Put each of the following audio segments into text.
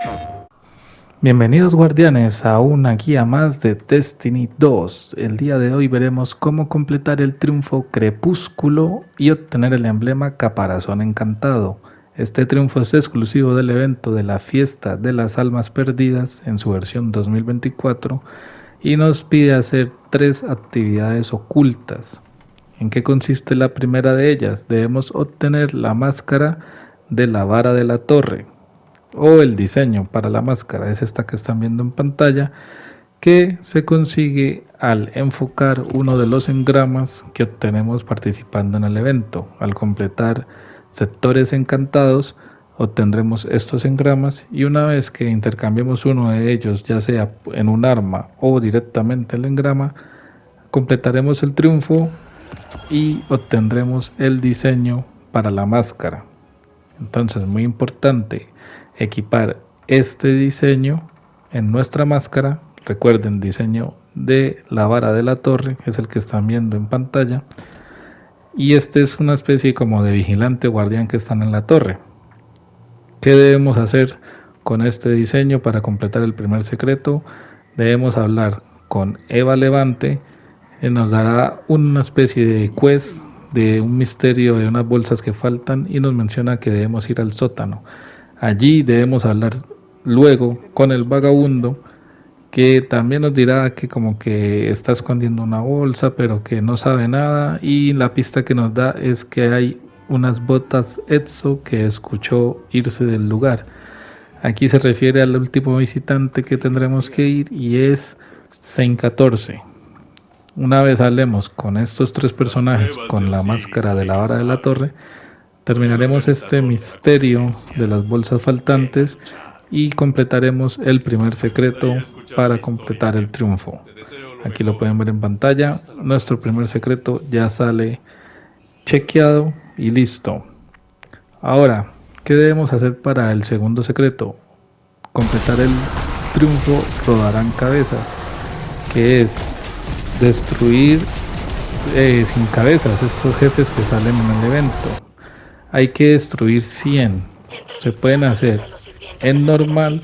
Bienvenidos guardianes a una guía más de Destiny 2. El día de hoy veremos cómo completar el triunfo Crepúsculo y obtener el emblema Caparazón Encantado. Este triunfo es exclusivo del evento de la Fiesta de las Almas Perdidas en su versión 2024 y nos pide hacer 3 actividades ocultas. ¿En qué consiste la primera de ellas? Debemos obtener la máscara de la vara de la torre, o el diseño para la máscara es esta que están viendo en pantalla, que se consigue al enfocar uno de los engramas que obtenemos participando en el evento. Al completar sectores encantados obtendremos estos engramas y una vez que intercambiemos uno de ellos, ya sea en un arma o directamente el engrama, completaremos el triunfo y obtendremos el diseño para la máscara. Entonces, muy importante equipar este diseño en nuestra máscara. Recuerden, diseño de la vara de la torre, que es el que están viendo en pantalla, y este es una especie como de vigilante guardián que están en la torre. ¿Qué debemos hacer con este diseño para completar el primer secreto? Debemos hablar con Eva Levante, nos dará una especie de quest de un misterio de unas bolsas que faltan y nos menciona que debemos ir al sótano. Allí debemos hablar luego con el vagabundo, que también nos dirá que como que está escondiendo una bolsa pero que no sabe nada, y la pista que nos da es que hay unas botas Etso que escuchó irse del lugar. Aquí se refiere al último visitante que tendremos que ir y es Saint 14. Una vez hablemos con estos 3 personajes con la máscara de la vara de la torre, terminaremos este misterio de las bolsas faltantes y completaremos el primer secreto para completar el triunfo. Aquí lo pueden ver en pantalla. Nuestro primer secreto ya sale chequeado y listo. Ahora, ¿qué debemos hacer para el segundo secreto? Completar el triunfo Rodarán Cabezas, que es destruir sin cabezas estos jefes que salen en el evento. Hay que destruir 100. Se pueden hacer en normal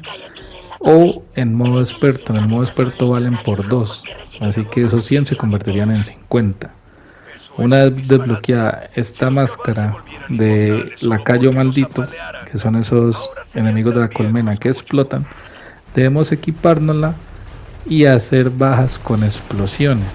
o en modo experto. En el modo experto valen por 2, así que esos 100 se convertirían en 50. Una vez desbloqueada esta máscara de lacayo maldito, que son esos enemigos de la colmena que explotan, debemos equipárnosla y hacer bajas con explosiones.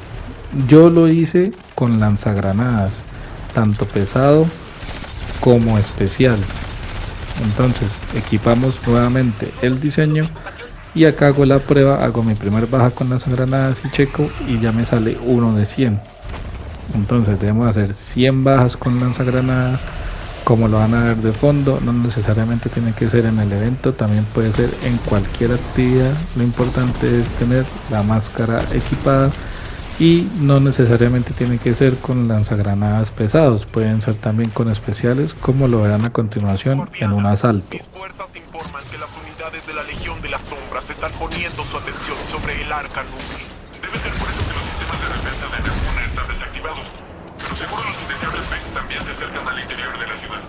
Yo lo hice con lanzagranadas, tanto pesado como especial. Entonces equipamos nuevamente el diseño y acá hago la prueba, hago mi primer baja con lanzagranadas y checo y ya me sale 1 de 100. Entonces debemos hacer 100 bajas con lanzagranadas, como lo van a ver de fondo. No necesariamente tiene que ser en el evento, también puede ser en cualquier actividad. Lo importante es tener la máscara equipada y no necesariamente tiene que ser con lanzagranadas pesados, pueden ser también con especiales, como lo verán a continuación en un asalto. Mis fuerzas informan que las unidades de la Legión de las Sombras están poniendo su atención sobre el Arca Nubli. Debe ser por eso que los sistemas de defensa de Neptuna están desactivados. Pero seguro los indeseables Vex también se acercan al interior de la ciudad.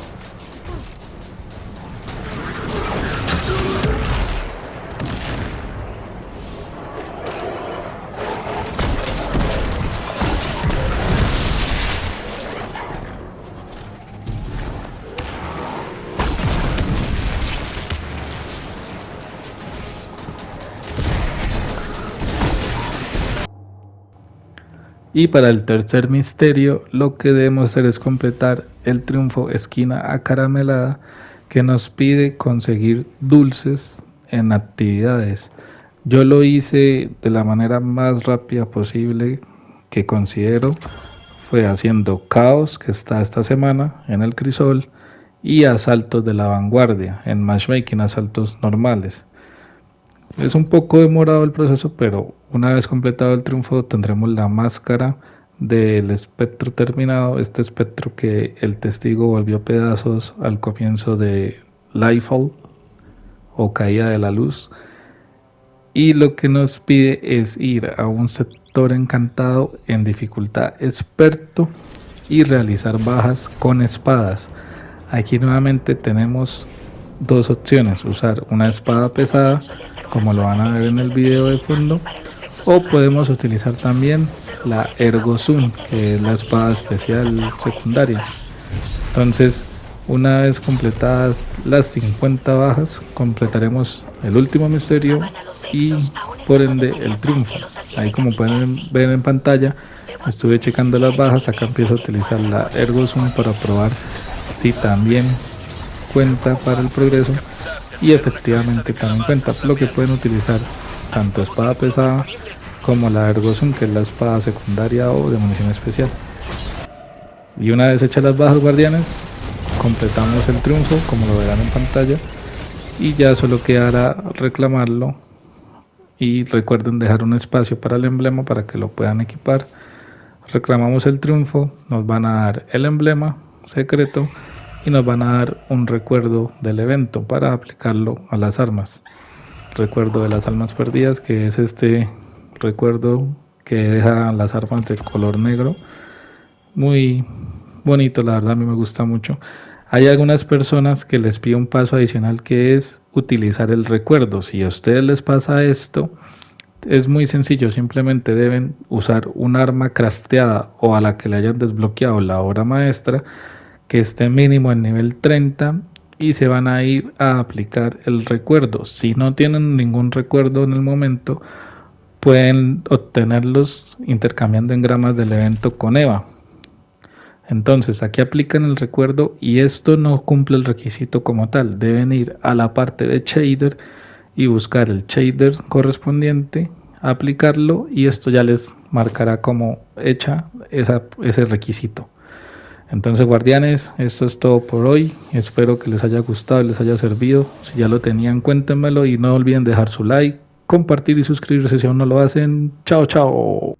Y para el tercer misterio, lo que debemos hacer es completar el triunfo Esquina Acaramelada, que nos pide conseguir dulces en actividades. Yo lo hice de la manera más rápida posible que considero, fue haciendo Caos, que está esta semana en el Crisol, y Asaltos de la Vanguardia, en Matchmaking, asaltos normales. Es un poco demorado el proceso, pero una vez completado el triunfo tendremos la máscara del espectro terminado, este espectro que el testigo volvió pedazos al comienzo de Lightfall o Caída de la Luz, y lo que nos pide es ir a un sector encantado en dificultad experto y realizar bajas con espadas. Aquí nuevamente tenemos dos opciones: usar una espada pesada, como lo van a ver en el video de fondo, o podemos utilizar también la Ergo Zoom, que es la espada especial secundaria. Entonces, una vez completadas las 50 bajas, completaremos el último misterio y por ende el triunfo. Ahí, como pueden ver en pantalla, estuve checando las bajas. Acá empiezo a utilizar la Ergo Zoom para probar si también cuenta para el progreso, y efectivamente también cuenta, por lo que pueden utilizar tanto espada pesada como la Ergo Zoom, que es la espada secundaria o de munición especial. Y una vez hechas las bajas, guardianes, completamos el triunfo, como lo verán en pantalla, y ya solo quedará reclamarlo. Y recuerden dejar un espacio para el emblema para que lo puedan equipar. Reclamamos el triunfo, nos van a dar el emblema secreto y nos van a dar un recuerdo del evento para aplicarlo a las armas. Recuerdo de las almas perdidas, que es este recuerdo que deja las armas de color negro. Muy bonito, la verdad a mí me gusta mucho. Hay algunas personas que les pide un paso adicional, que es utilizar el recuerdo. Si a ustedes les pasa esto, es muy sencillo, simplemente deben usar un arma crafteada o a la que le hayan desbloqueado la obra maestra, que esté mínimo en nivel 30, y se van a ir a aplicar el recuerdo. Si no tienen ningún recuerdo en el momento, pueden obtenerlos intercambiando engramas del evento con Eva. Entonces aquí aplican el recuerdo y esto no cumple el requisito como tal. Deben ir a la parte de shader y buscar el shader correspondiente, aplicarlo, y esto ya les marcará como hecha ese requisito. Entonces, guardianes, esto es todo por hoy. Espero que les haya gustado, les haya servido. Si ya lo tenían, cuéntenmelo y no olviden dejar su like, compartir y suscribirse si aún no lo hacen. Chao, chao.